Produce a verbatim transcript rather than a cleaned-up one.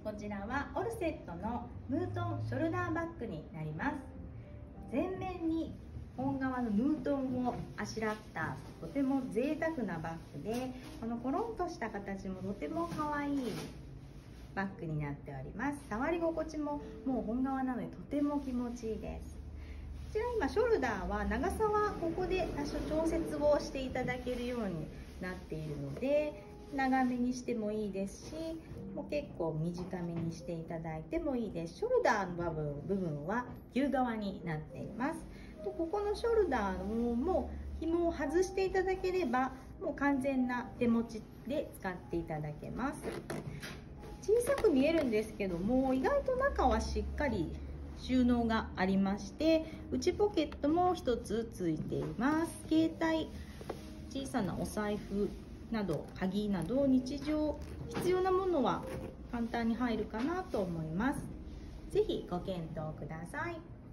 こちらはオルセットのムートンショルダーバッグになります。前面に本革のムートンをあしらったとても贅沢なバッグで、このコロンとした形もとても可愛いバッグになっております。触り心地ももう本革なのでとても気持ちいいです。こちら今ショルダーは長さはここで多少調節をしていただけるようになっているので、長めにしてもいいですし、もう結構短めにしていただいてもいいです。ショルダーの部分部分は牛革になっています。とここのショルダーのも紐を外していただければもう完全な手持ちで使っていただけます。小さく見えるんですけども、意外と中はしっかり収納がありまして、内ポケットもひとつついています。携帯、小さなお財布など鍵など日常必要なものは簡単に入るかなと思います。ぜひご検討ください。